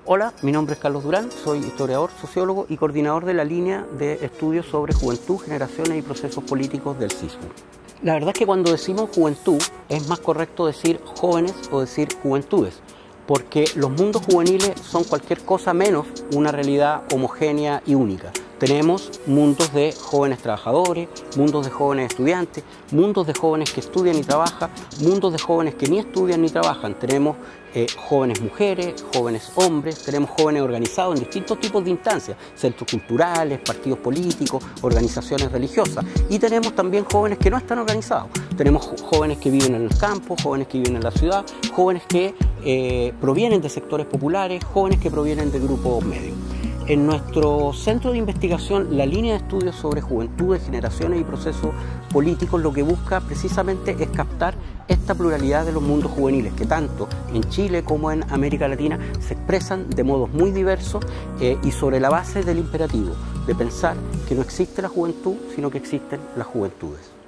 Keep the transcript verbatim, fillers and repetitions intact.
Hola, mi nombre es Carlos Durán, soy historiador, sociólogo y coordinador de la línea de estudios sobre juventud, generaciones y procesos políticos del C I S J U. La verdad es que cuando decimos juventud es más correcto decir jóvenes o decir juventudes, porque los mundos juveniles son cualquier cosa menos una realidad homogénea y única. Tenemos mundos de jóvenes trabajadores, mundos de jóvenes estudiantes, mundos de jóvenes que estudian y trabajan, mundos de jóvenes que ni estudian ni trabajan. Tenemos eh, jóvenes mujeres, jóvenes hombres, tenemos jóvenes organizados en distintos tipos de instancias, centros culturales, partidos políticos, organizaciones religiosas. Y tenemos también jóvenes que no están organizados. Tenemos jóvenes que viven en el campo, jóvenes que viven en la ciudad, jóvenes que eh, provienen de sectores populares, jóvenes que provienen de grupos medios. En nuestro centro de investigación, la línea de estudios sobre juventudes, generaciones y procesos políticos lo que busca precisamente es captar esta pluralidad de los mundos juveniles que tanto en Chile como en América Latina se expresan de modos muy diversos eh, y sobre la base del imperativo de pensar que no existe la juventud, sino que existen las juventudes.